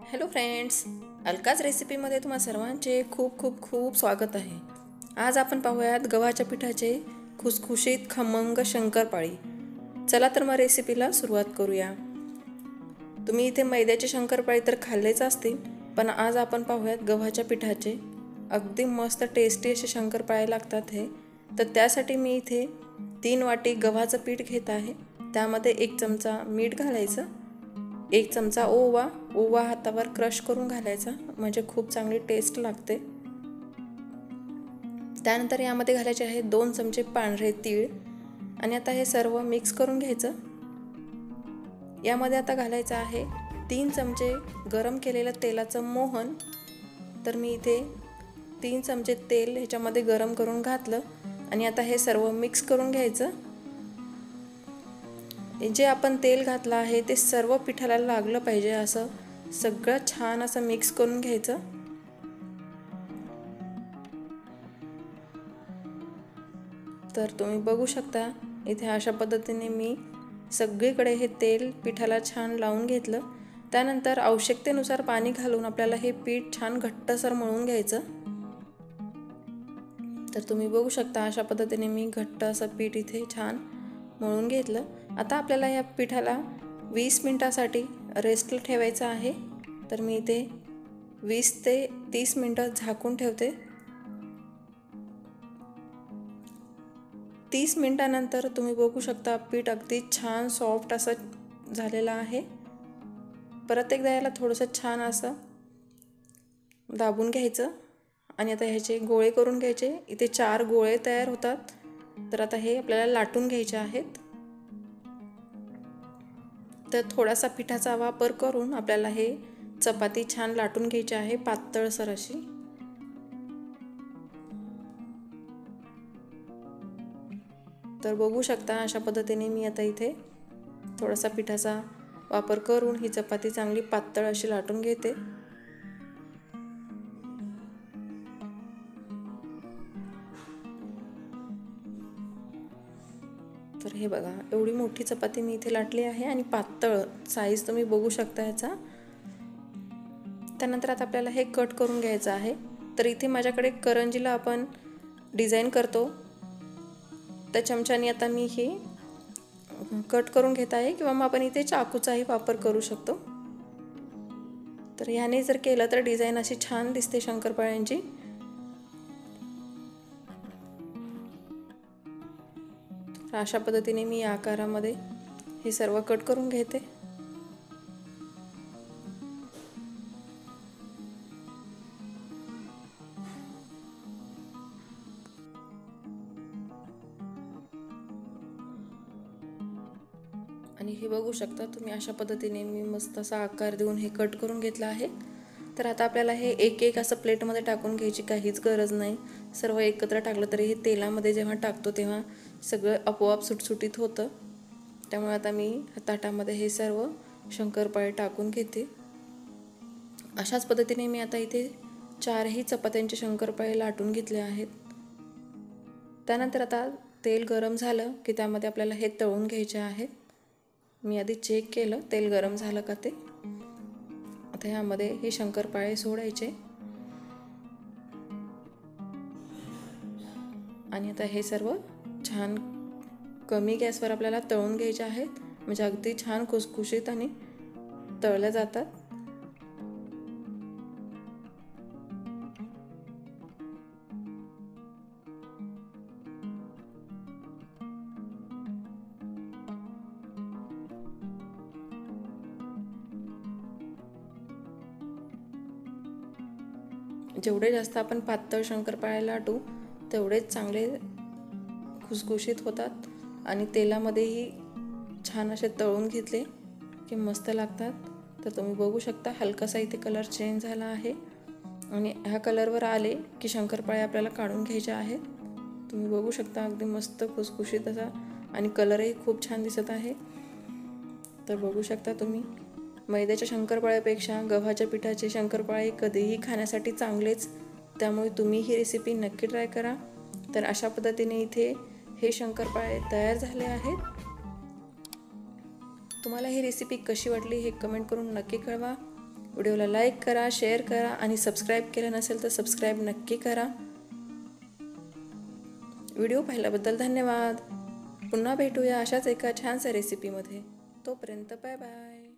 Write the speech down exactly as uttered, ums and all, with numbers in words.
Hello friends, अलकाज रेसिपीमध्ये तुम्हा सर्वांचे खूप खूप खूप स्वागत आहे। आज आपण पाहूयात गव्हाच्या पिठाचे खुसखुशीत खमंग शंकरपाळी। चला तर मग रेसिपीला सुरुवात करूया। तुम्ही इथे मैद्याचे शंकरपाळी तर खाल्लेच असतील, पण आज आपण पाहूयात गव्हाच्या पिठाचे अगदी मस्त टेस्टी असे शंकरपाळे लागतात हे। तर त्यासाठी मी इथे तीन वाटी गव्हाचं पीठ घेत आहे। त्यामध्ये एक चमचा मीठ घालायचं, एक चमचा ओवा ओवा हातावर क्रश करून घालायचा, म्हणजे खूप चांगली टेस्ट लागते। त्यानंतर यामध्ये घालायचे आहे दोन चमचे पांढरे तीळ आणि आता हे सर्व मिक्स करून घ्यायचं। यामध्ये आता घालायचं आहे तीन चमचे गरम केलेलं तेलाचं मोहन। तर मी इथे तीन चमचे तेल ह्याच्यामध्ये गरम करून घातलं आणि आता हे सर्व मिक्स करून घ्यायचं। जे आपण तेल घातलं आहे ते सर्व पिठाला लागलं पाहिजे, असं सगळं छान असं मिक्स करून घ्यायचं। तर तुम्ही बघू शकता इथे अशा पद्धतीने मी सगळीकडे हे तेल पिठाला छान लावून घेतलं। त्यानंतर आवश्यकतेनुसार पाणी घालून आपल्याला हे पीठ छान घट्टसर मळून घ्यायचं। तर तुम्ही बघू शकता अशा पद्धतीने मी घट्ट असं पीठ इथे छान मळून घेतलं। आता आपल्याला या पिठाला वीस मिनिटासाठी रेस्टला ठेवायचं आहे। तर मी इथे वीस ते तीस मिनिटं झाकून ठेवते। तीस मिनिटानंतर तुम्ही बघू शकता पीठ अगदी छान सॉफ्ट असं झालेलं आहे। परत एकदा याला थोडंसं छान असं दाबून घ्यायचं आणि आता ह्याचे गोळे करून घ्यायचे। इथे चार गोळे तयार होतात। तर आता हे आपल्याला लाटून घ्यायचे आहेत। तर थोडासा पिठाचा वापर करून आपल्याला हे चपाती छान लाटून घ्यायची आहे, पातळसर अशी। तर बघू शकता अशा पद्धतीने मी आता इथे थोडासा पिठाचा वापर करून ही चपाती चांगली पातळ अशी लाटून घेते। तर हे बघा एवढी मोठी चपाती मी इथे लाटली आहे आणि पातळ साईज तुम्ही बघू शकता याचा। त्यानंतर आता आपल्याला हे कट करून घ्यायचं आहे। तर इथे माझ्याकडे करंजीला आपण डिझाईन करतो त्या चमच्याने आता मी ही कट करून घेत आहे, किंवा मग आपण इथे चाकूचाही वापर करू शकतो। तर ह्याने जर केलं तर डिझाईन अशी छान दिसते शंकरपाळ्यांची। अशा पद्धतीने मी या आकारामध्ये हे सर्व कट करून घेते। आणि हे बघू शकता तुम्ही अशा पद्धतीने मी मस्त असा आकार देऊन हे कट करून घेतलं आहे। तर आता आपल्याला हे एक एक असं प्लेटमध्ये टाकून घ्यायची काहीच गरज नाही। सर्व एकत्र टाकलं तरी हे तेलामध्ये जेव्हा टाकतो तेव्हा सगळं आपोआप सुटसुटीत होतं। त्यामुळे आता मी ताटामध्ये हे सर्व शंकरपाळे टाकून घेते। अशाच पद्धतीने मी आता इथे चारही चपात्यांचे शंकरपाळे लाटून घेतले आहेत। त्यानंतर आता तेल गरम झालं की त्यामध्ये आपल्याला हे तळून घ्यायचे आहेत। मी आधी चेक केलं तेल गरम झालं का ते। आता ह्यामध्ये हे शंकरपाळे सोडायचे आणि आता हे सर्व छान कमी गॅसवर आपल्याला तळून घ्यायचे आहेत, म्हणजे अगदी छान खुसखुशीत आणि तळल्या जातात। जेवढे जास्त आपण पातळ शंकरपाळे लाटू तेवढेच चांगले खुसखुशीत होतात आणि तेलामध्येही छान असे तळून घेतले की मस्त लागतात। तर तुम्ही बघू शकता हलकासा इथे कलर चेंज झाला आहे आणि ह्या कलरवर आले की शंकरपाळे आपल्याला काढून घ्यायचे आहेत। तुम्ही बघू शकता अगदी मस्त खुसखुशीत असा आणि कलरही खूप छान दिसत आहे। तर बघू शकता तुम्ही मैद्याच्या शंकरपाळ्यापेक्षा गव्हाच्या पिठाचे शंकरपाळे कधीही खाण्यासाठी चांगलेच, त्यामुळे तुम्ही ही रेसिपी नक्की ट्राय करा। तर अशा पद्धतीने इथे हे शंकरपाळे तयार झाले आहेत। तुम्हाला ही रेसिपी कशी वाटली हे कमेंट करून नक्की कळवा। व्हिडिओला लाईक करा, शेअर करा आणि सबस्क्राईब केलं नसेल तर सबस्क्राईब नक्की करा. व्हिडिओ पाहिल्याबद्दल धन्यवाद. पुन्हा भेटूया अशाच एका छानशा रेसिपीमध्ये. तोपर्यंत बाय बाय.